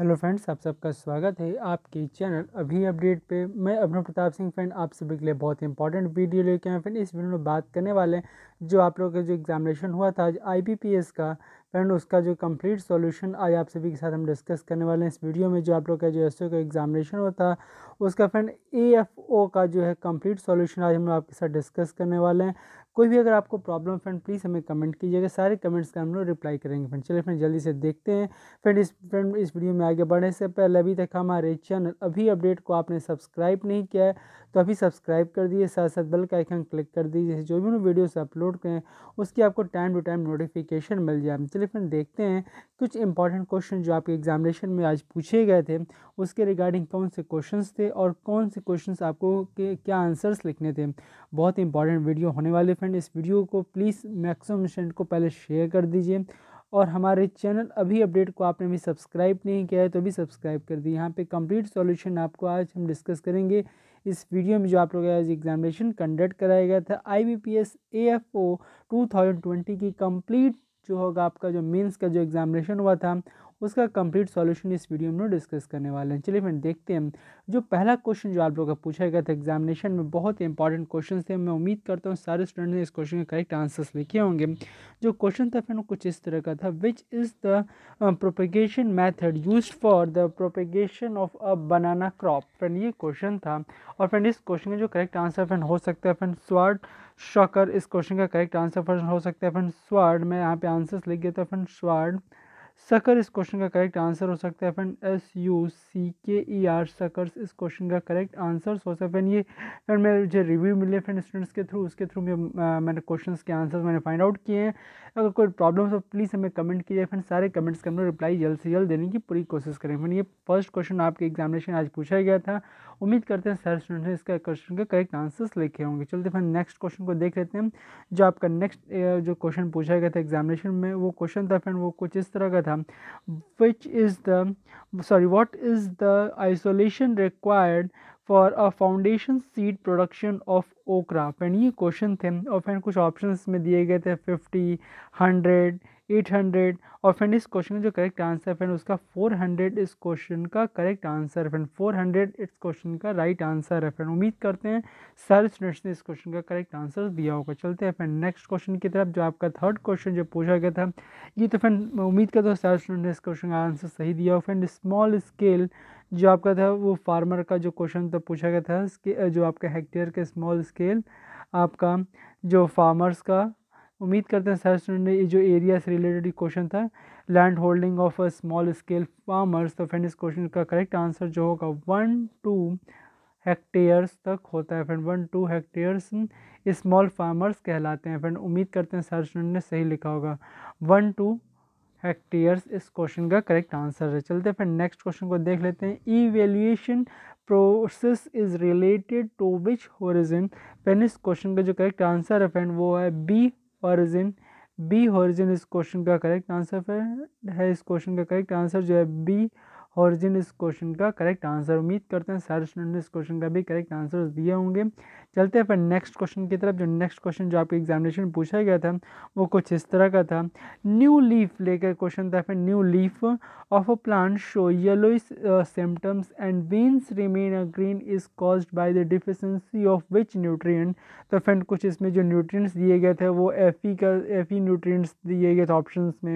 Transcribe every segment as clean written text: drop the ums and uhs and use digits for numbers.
Hello friends, आप सबका स्वागत है आपके चैनल अभी अपडेट पे। मैं अभिनव प्रताप सिंह फ्रेंड आप सभी के लिए बहुत इंपॉर्टेंट वीडियो लेके आए फ्रेंड। इस वीडियो में बात करने वाले हैं जो आप लोगों का जो एग्जामिनेशन हुआ था आज IBPS का फ्रेंड, उसका जो कंप्लीट सॉल्यूशन आज आप सभी के साथ हम डिस्कस करने वाले हैं इस वीडियो में। जो आप लोग का जो एसओ का एग्जामिनेशन हुआ था उसका फ्रेंड AFO का जो है कंप्लीट सॉल्यूशन आज हम लोग आपके साथ डिस्कस करने वाले हैं। कोई भी अगर आपको प्रॉब्लम फ्रेंड प्लीज़ हमें कमेंट कीजिएगा, सारे कमेंट्स का हम लोग रिप्लाई करेंगे फ्रेंड। चलिए फ्रेंड जल्दी से देखते हैं फ्रेंड इस वीडियो में आगे बढ़ने से पहले अभी तक हमारे चैनल अभी अपडेट को आपने सब्सक्राइब नहीं किया है तो अभी सब्सक्राइब कर दीजिए, साथ साथ बेल का आइकन क्लिक कर दीजिए, जो भी वीडियोस अपलोड करें उसकी आपको टाइम टू टाइम नोटिफिकेशन मिल जाए। चलिए फ्रेंड देखते हैं कुछ इंपॉर्टेंट क्वेश्चन जो आपके एग्जामिनेशन में आज पूछे गए थे उसके रिगार्डिंग कौन से क्वेश्चंस थे और कौन से क्वेश्चंस आपको के क्या आंसर्स लिखने थे। बहुत इंपॉर्टेंट वीडियो होने वाले फ्रेंड, इस वीडियो को प्लीज़ मैक्सिमम स्टूडेंट को पहले शेयर कर दीजिए और हमारे चैनल अभी अपडेट को आपने भी सब्सक्राइब नहीं किया है तो भी सब्सक्राइब कर दी। यहाँ पे कंप्लीट सॉल्यूशन आपको आज हम डिस्कस करेंगे इस वीडियो में। जो आप लोग आज एग्जामिनेशन कंडक्ट कराया गया था IBPS AFO 2020 की कंप्लीट जो होगा आपका जो मेंस का जो एग्जामिनेशन हुआ था उसका कंप्लीट सॉल्यूशन इस वीडियो में डिस्कस करने वाले हैं। चलिए फ्रेंड देखते हैं जो पहला क्वेश्चन जो आप लोगों का पूछा गया था एग्जामिनेशन में, बहुत इंपॉर्टेंट क्वेश्चन थे। मैं उम्मीद करता हूँ सारे स्टूडेंट ने इस क्वेश्चन के करेक्ट आंसर्स लिखे होंगे। जो क्वेश्चन था फ्रेंड कुछ इस तरह का था, which is the propagation method used for the propagation of a banana crop. Friend ये क्वेश्चन था और फ्रेंड इस क्वेश्चन का जो करेक्ट आंसर फ्रेंड हो सकता है फ्रेंड स्वार्ड शॉकर। इस क्वेश्चन का करेक्ट आंसर फ्रेंड हो सकता है फ्रेंड स्वार्ड। मैं यहाँ पे आंसर्स लिख गया था फ्रेंड स्वार्ड सकर इस क्वेश्चन का करेक्ट आंसर हो सकता है फ्रेंड SUCKER सकर्स इस क्वेश्चन का करेक्ट आंसर हो सकता है फ्रेंड। ये फ्रेंड मैं जो रिव्यू मिले फ्रेंड स्टूडेंट्स के थ्रू उसके थ्रू मैंने क्वेश्चंस के आंसर्स मैंने फाइंड आउट किए हैं। अगर कोई प्रॉब्लम हो प्लीज़ हमें कमेंट कीजिए फ्रेंड, सारे कमेंट्स का हम लोग रिप्लाई जल्द से जल्द देने की पूरी कोशिश करें फ्रेंड। ये फर्स्ट क्वेश्चन आपके एग्जामिनेशन आज पूछा गया था, उम्मीद करते हैं सारे स्टूडेंट्स ने इसका क्वेश्चन के करेक्ट आंसर्स लिखे होंगे। चलते फ्रेंड नेक्स्ट क्वेश्चन को देख लेते हैं। जो आपका नेक्स्ट जो क्वेश्चन पूछा गया था एग्जामिनेशन में वो क्वेश्चन था फ्रेंड वो कुछ इस तरह का था, what is the isolation required for a foundation seed production of okra। Friend ये क्वेश्चन थे और फ्रेंड कुछ ऑप्शंस में दिए गए थे 50, 100, 800 और फ्रेंड इस क्वेश्चन का जो करेक्ट आंसर फ्रेंड उसका 400 इस क्वेश्चन का करेक्ट आंसर फ्रेंड 400 इस क्वेश्चन का राइट आंसर है फ्रेंड। उम्मीद करते हैं सारे स्टूडेंट्स ने इस क्वेश्चन का करेक्ट आंसर दिया होगा। चलते हैं फ्रेंड नेक्स्ट क्वेश्चन की तरफ। जो आपका थर्ड क्वेश्चन जो पूछा गया था ये तो फ्रेंड उम्मीद करता हूँ सारे स्टूडेंट ने इस क्वेश्चन का आंसर सही दिया हो फ्रेंड। स्मॉल स्केल जो आपका था वो फार्मर का जो क्वेश्चन था पूछा गया था जो आपका हेक्टेयर के स्मॉल स्केल आपका जो फार्मर्स का, उम्मीद करते हैं सारे स्टूडेंट ने ये जो एरिया से रिलेटेड क्वेश्चन था land holding of a small scale farmers. तो फ्रेंड इस क्वेश्चन का करेक्ट आंसर जो होगा 1-2 हेक्टेयर्स तक होता है फ्रेंड। 1-2 हेक्टेयर्स स्मॉल फार्मर्स कहलाते हैं फ्रेंड। उम्मीद करते हैं सारे स्टूडेंट ने सही लिखा होगा 1-2 हेक्टेयर्स इस क्वेश्चन का करेक्ट आंसर है। चलते हैं फिर नेक्स्ट क्वेश्चन को देख लेते हैं। Evaluation process is related to which horizon. Friend इस क्वेश्चन का जो करेक्ट आंसर है फ्रेंड वो है बी होरिजन। बी होरिजन इस क्वेश्चन का करेक्ट आंसर है। इस क्वेश्चन का करेक्ट आंसर जो है बी होरिजन इस क्वेश्चन का करेक्ट आंसर। उम्मीद करते हैं सारे स्टूडेंट ने इस क्वेश्चन का भी करेक्ट आंसर दिए होंगे। चलते हैं फिर नेक्स्ट क्वेश्चन की तरफ। जो नेक्स्ट क्वेश्चन जो आपके एग्जामिनेशन में पूछा गया था वो कुछ इस तरह का था, न्यू लीफ लेकर क्वेश्चन था फिर। New leaf of a plant show yellowish symptoms and veins remain a green is caused by the deficiency of which nutrient. तो फ्रेंड कुछ इसमें जो न्यूट्रिएंट्स दिए गए थे वो Fe न्यूट्रिएंट्स दिए गए थे ऑप्शंस में,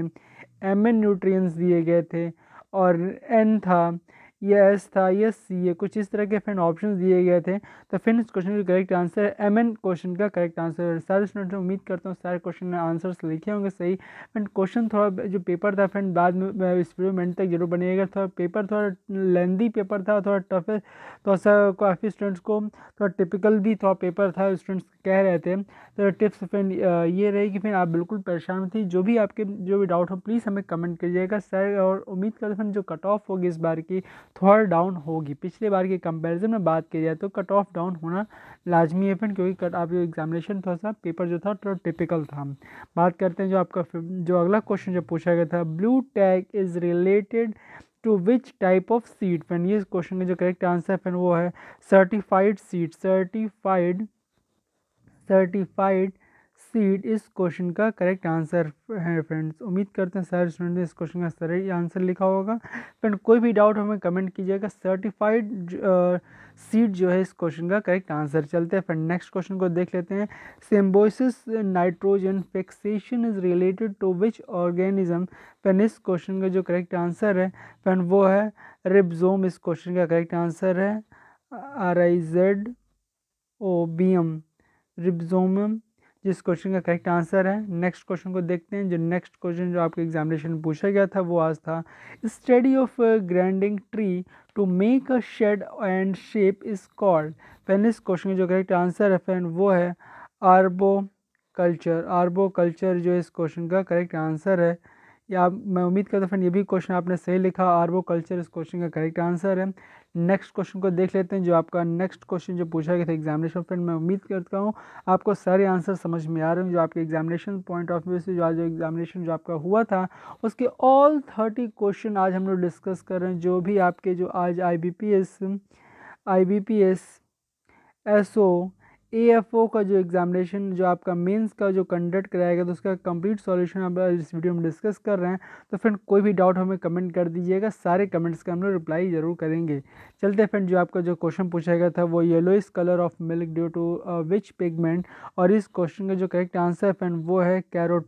Mn न्यूट्रिएंट्स दिए गए थे और N था, ये S था, ये C है, कुछ इस तरह के फ्रेंड ऑप्शंस दिए गए थे। तो फिर इस क्वेश्चन का करेक्ट आंसर है Mn क्वेश्चन का करेक्ट आंसर है। सारे स्टूडेंट उम्मीद करता हूँ सारे क्वेश्चन में आंसर्स लिखे होंगे सही। फ्रेंड क्वेश्चन थोड़ा जो पेपर था फ्रेंड बाद में इस वीडियो में एंड तक जरूर बनिएगा। थोड़ा पेपर थोड़ा लेंदी पेपर था, थोड़ा टफ है, तो सा काफ़ी स्टूडेंट्स को थोड़ा टिपिकल भी थोड़ा पेपर था स्टूडेंट्स कह रहे थे। तो टिप्स फ्रेंड ये रही कि फ्रेंड आप बिल्कुल परेशान थी, जो भी आपके जो भी डाउट हो प्लीज़ हमें कमेंट कीजिएगा सर। और उम्मीद करते फ्रेंड जो कट ऑफ होगी इस बार की थोड़ा डाउन होगी, पिछले बार के कंपैरिजन में बात की जाए तो कट ऑफ डाउन होना लाजमी है फ्रेंड, क्योंकि आप जो एग्जामिनेशन थोड़ा सा पेपर जो था थोड़ा टिपिकल था। बात करते हैं जो आपका जो अगला क्वेश्चन जो पूछा गया था, blue tag is related to which type of seed. Friend ये क्वेश्चन का जो करेक्ट आंसर फ्रेंड वो है सर्टिफाइड सीड। सर्टिफाइड सीड इस क्वेश्चन का करेक्ट आंसर है फ्रेंड्स। उम्मीद करते हैं सारे स्टूडेंट ने इस क्वेश्चन का सही आंसर लिखा होगा। फ्रेंड कोई भी डाउट हमें कमेंट कीजिएगा। सर्टिफाइड सीड जो है इस क्वेश्चन का करेक्ट आंसर। चलते हैं फ्रेंड नेक्स्ट क्वेश्चन को देख लेते हैं। Symbiosis nitrogen fixation is related to which organism. Friend इस क्वेश्चन का जो करेक्ट आंसर है फ्रेंड वो है रिबोसोम। इस क्वेश्चन का करेक्ट आंसर है RIZOBIUM रिबोसोम जिस क्वेश्चन का करेक्ट आंसर है। नेक्स्ट क्वेश्चन को देखते हैं। जो नेक्स्ट क्वेश्चन जो आपके एग्जामिनेशन में पूछा गया था वो आज था study of grinding tree to make a shade and shape is called. Friend इस क्वेश्चन का जो करेक्ट आंसर है फ्रेंड वो है आर्बोकल्चर। आर्बोकल्चर जो इस क्वेश्चन का करेक्ट आंसर है। या मैं उम्मीद करता हूँ फ्रेंड ये भी क्वेश्चन आपने सही लिखा। आर्बोकल्चर इस क्वेश्चन का करेक्ट आंसर है। नेक्स्ट क्वेश्चन को देख लेते हैं। जो आपका नेक्स्ट क्वेश्चन जो पूछा गया था एग्जामिनेशन फ्रेंड मैं उम्मीद करता हूँ आपको सारे आंसर समझ में आ रहे हैं। जो आपके एग्जामिनेशन पॉइंट ऑफ व्यू से जो आज एग्जामिनेशन जो आपका हुआ था उसके ऑल 30 क्वेश्चन आज हम लोग डिस्कस कर रहे हैं। जो भी आपके जो आज IBPS SO AFO का जो एग्जामिनेशन जो आपका मेंस का जो कंडक्ट कराया गया तो उसका कंप्लीट सॉल्यूशन हम इस वीडियो में डिस्कस कर रहे हैं। तो फ्रेंड कोई भी डाउट हमें कमेंट कर दीजिएगा। सारे कमेंट्स का हम लोग रिप्लाई जरूर करेंगे। चलते हैं फ्रेंड जो आपका जो क्वेश्चन पूछा गया था वो yellowish colour of milk due to which pigment. और इस क्वेश्चन का जो करेक्ट आंसर फ्रेंड वो है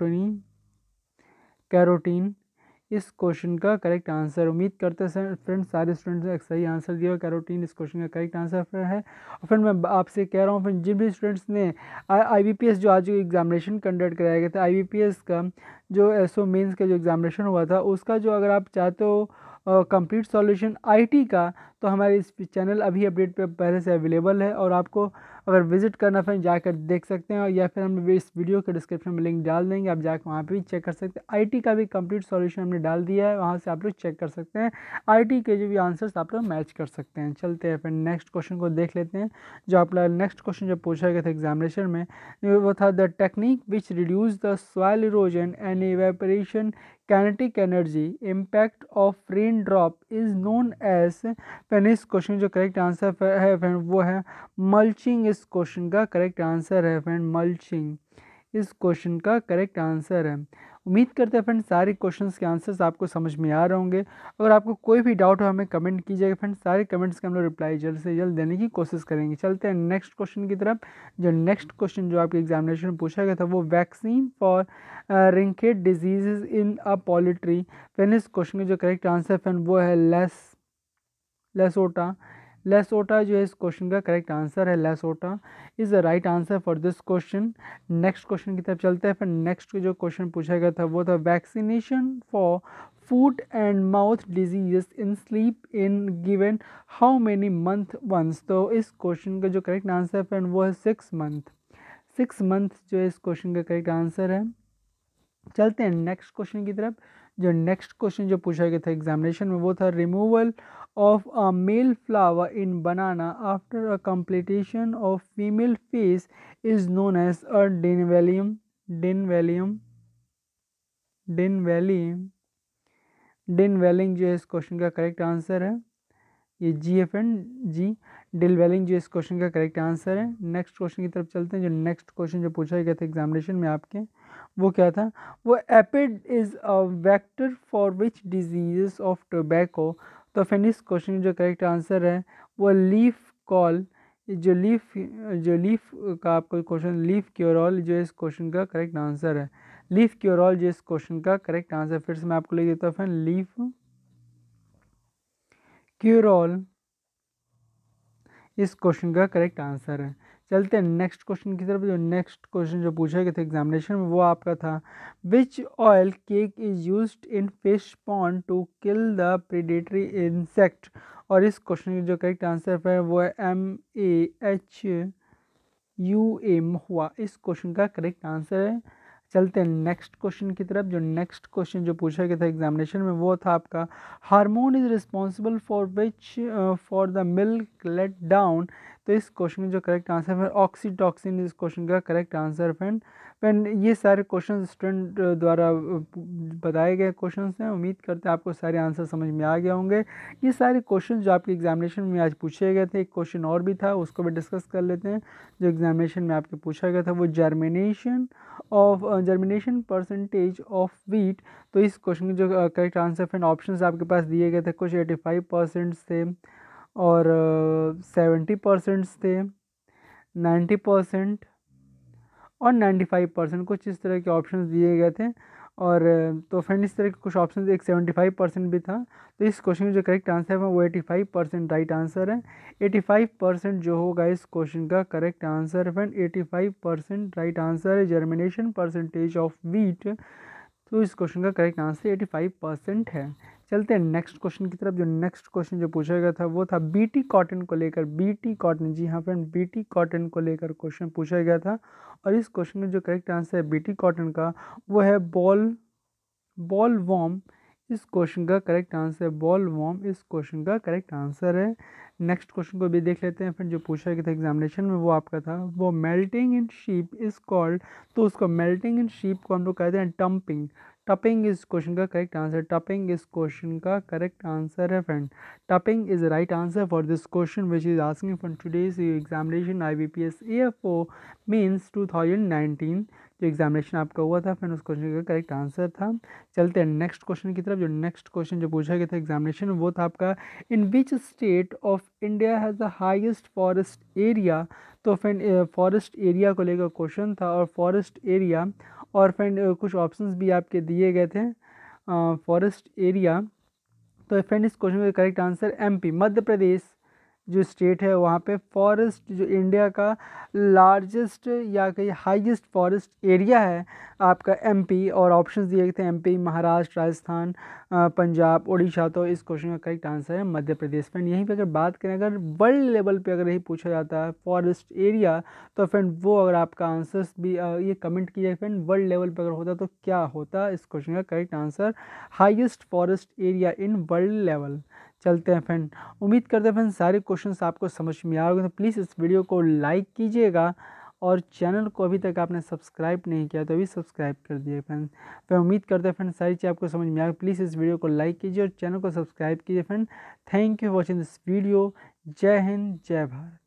कैरोटीन इस क्वेश्चन का करेक्ट आंसर। उम्मीद करते हैं फ्रेंड सारे स्टूडेंट्स ने सही आंसर दिया। कैरोटीन इस क्वेश्चन का करेक्ट आंसर है। और फ्रेंड मैं आपसे कह रहा हूँ फ्रेंड जिन भी स्टूडेंट्स ने IBPS जो आज एग्जामिनेशन कंडक्ट कराया गया था IBPS का जो SO मेंस का जो एग्जामिनेशन हुआ था उसका जो अगर आप चाहते हो कंप्लीट सॉल्यूशन IT का तो हमारे इस चैनल अभी अपडेट पे पहले से अवेलेबल है। और आपको अगर विजिट करना फ्रेंड जाकर देख सकते हैं या फिर हम इस वीडियो के डिस्क्रिप्शन में लिंक डाल देंगे। आप जाकर वहाँ पे भी चेक कर सकते हैं। IT का भी कंप्लीट सॉल्यूशन हमने डाल दिया है वहाँ से आप लोग चेक कर सकते हैं। IT के जो भी आंसर्स आप लोग मैच कर सकते हैं। चलते हैं फिर नेक्स्ट क्वेश्चन को देख लेते हैं। जो आप लोग नेक्स्ट क्वेश्चन जो पूछा गया था एग्जामिनेशन में वो था the technique which reduce the soil erosion and evaporation kinetic energy impact of raindrop is known as। Friend इस क्वेश्चन जो करेक्ट आंसर है फ्रेंड वो है मल्चिंग। इस क्वेश्चन का करेक्ट आंसर है फ्रेंड मल्चिंग इस क्वेश्चन का करेक्ट आंसर है। उम्मीद करते हैं फ्रेंड सारे क्वेश्चंस के आंसर्स आपको समझ में आ रहे होंगे। अगर आपको कोई भी डाउट हो हमें कमेंट कीजिएगा फ्रेंड। सारे कमेंट्स का हम लोग रिप्लाई जल्द से जल्द देने की कोशिश करेंगे। चलते हैं नेक्स्ट क्वेश्चन की तरफ। जो नेक्स्ट क्वेश्चन जो आपके एग्जामिनेशन में पूछा गया था वो vaccine for Ranikhet diseases in a poultry. Friend इस क्वेश्चन का जो करेक्ट आंसर फ्रेंड वो है लेसोटा। लेसोटा जो है इस क्वेश्चन का करेक्ट आंसर है। LaSota is the right answer for this question. Next question की तरफ चलते हैं। फिर नेक्स्ट जो क्वेश्चन पूछा गया था वो था vaccination for foot and mouth diseases in sleep in given how many month once. तो इस क्वेश्चन का जो करेक्ट आंसर फ्रेंड वो है 6 मंथ। 6 मंथ जो है इस क्वेश्चन का करेक्ट आंसर है। चलते हैं नेक्स्ट क्वेश्चन की तरफ। जो नेक्स्ट क्वेश्चन जो पूछा गया था एग्जामिनेशन में वो था removal of a male flower in banana after a completion of female phase is known as a denavelling. Denavelling जो है इस क्वेश्चन का करेक्ट आंसर है। ये जी डिलवेलिंग जो इस क्वेश्चन का करेक्ट आंसर है। नेक्स्ट क्वेश्चन की तरफ चलते हैं। जो नेक्स्ट क्वेश्चन जो पूछा गया था एग्जामिनेशन में आपके वो क्या था वो aphid is a vector for which diseases of tobacco. तो फ्रेंड इस क्वेश्चन जो करेक्ट आंसर है वो लीफ कॉल जो लीफ का आपको क्वेश्चन लीफ क्योरॉल जो इस क्वेश्चन का करेक्ट आंसर है। लीफ क्योरॉल जो इस क्वेश्चन का करेक्ट आंसर। फिर से मैं आपको लिख देता हूँ फ्रेंड लीफ क्योरॉल इस क्वेश्चन का करेक्ट आंसर है। चलते हैं नेक्स्ट क्वेश्चन की तरफ। जो नेक्स्ट क्वेश्चन जो पूछा गया था एग्जामिनेशन में वो आपका था which oil cake is used in fish pond to kill the predatory insect. और इस क्वेश्चन की जो करेक्ट आंसर है वो है MAHUA महुआ इस क्वेश्चन का करेक्ट आंसर है। चलते हैं नेक्स्ट क्वेश्चन की तरफ। जो नेक्स्ट क्वेश्चन जो पूछा गया था एग्जामिनेशन में वो था आपका hormone is responsible for which for the milk let down. तो इस क्वेश्चन का जो करेक्ट आंसर है ऑक्सीटॉक्सिन इस क्वेश्चन का करेक्ट आंसर फ्रेंड। ये सारे क्वेश्चन स्टूडेंट द्वारा बताए गए क्वेश्चन हैं। उम्मीद करते हैं आपको सारे आंसर समझ में आ गए होंगे। ये सारे क्वेश्चन जो आपके एग्जामिनेशन में आज पूछे गए थे, एक क्वेश्चन और भी था उसको भी डिस्कस कर लेते हैं। जो एग्जामिनेशन में आपके पूछा गया था वो जर्मिनेशन परसेंटेज ऑफ वीट। तो इस क्वेश्चन के जो करेक्ट आंसर फ्रेंड ऑप्शंस आपके पास दिए गए थे, कुछ 85% थे और 70% थे, 90% और 95%, कुछ इस तरह के ऑप्शंस दिए गए थे। और तो फ्रेंड इस तरह के कुछ ऑप्शन, एक 75% भी था। तो इस क्वेश्चन का जो करेक्ट आंसर है वो 85% राइट आंसर है। 85% जो होगा इस क्वेश्चन का correct answer friend, 85% right answer है जर्मिनेशन परसेंटेज ऑफ वीट। तो इस क्वेश्चन का करेक्ट आंसर 85% है। चलते हैं नेक्स्ट क्वेश्चन की तरफ। जो नेक्स्ट क्वेश्चन जो पूछा गया था वो था बीटी कॉटन को लेकर। बीटी कॉटन, जी हाँ फ्रेंड, बीटी कॉटन को लेकर क्वेश्चन पूछा गया था। और इस क्वेश्चन में जो करेक्ट आंसर है बीटी कॉटन का वो है बॉल वॉर्म। इस क्वेश्चन का करेक्ट आंसर है बॉल वॉर्म, इस क्वेश्चन का करेक्ट आंसर है। नेक्स्ट क्वेश्चन को भी देख लेते हैं फिर। जो पूछा गया था एग्जामिनेशन में वो आपका था वो melting in sheep is called. तो उसको मेल्टिंग इन शीप को हम लोग कहते हैं टम्पिंग। टपिंग इस क्वेश्चन का करेक्ट आंसर, टपिंग इस क्वेश्चन का करेक्ट आंसर है friend. Tupping is right answer for this question which is asking from today's examination IBPS AFO means 2019। जो एग्जामिनेशन आपका हुआ था फ्रेंड उस क्वेश्चन का करेक्ट आंसर था। चलते हैं नेक्स्ट क्वेश्चन की तरफ। जो नेक्स्ट क्वेश्चन जो पूछा गया था एग्जामिनेशन वो था आपका in which state of India has the highest forest area. तो फ्रेंड फॉरेस्ट एरिया को लेकर क्वेश्चन था और फॉरेस्ट एरिया और फ्रेंड कुछ ऑप्शंस भी आपके दिए गए थे फॉरेस्ट एरिया। तो फ्रेंड इस क्वेश्चन का correct answer MP, Madhya Pradesh जो स्टेट है वहाँ पे फॉरेस्ट जो इंडिया का लार्जेस्ट या कहीं हाईएस्ट फॉरेस्ट एरिया है आपका MP। और ऑप्शंस दिए गए थे MP, महाराष्ट्र, राजस्थान, पंजाब, उड़ीसा। तो इस क्वेश्चन का करेक्ट आंसर है मध्य प्रदेश। फ्रेंड यहीं पे अगर बात करें, अगर वर्ल्ड लेवल पे अगर यही पूछा जाता है फॉरेस्ट एरिया, तो फ्रेंड वो अगर आपका आंसर्स भी ये कमेंट कीजिए फ्रेंड, वर्ल्ड लेवल पे अगर होता तो क्या होता। इस क्वेश्चन का correct answer highest forest area in world level. चलते हैं फ्रेंड। उम्मीद करते हैं फ्रेंड सारे क्वेश्चंस आपको समझ में आ गए। तो प्लीज़ इस वीडियो को लाइक कीजिएगा और चैनल को अभी तक आपने सब्सक्राइब नहीं किया तो अभी सब्सक्राइब कर दिए फ्रेंड। फिर उम्मीद करते हैं फ्रेंड सारी चीज़ आपको समझ में आ गई। प्लीज़ इस वीडियो को लाइक कीजिए और चैनल को सब्सक्राइब कीजिए friend. Thank you watching this video. जय हिंद, जय भारत।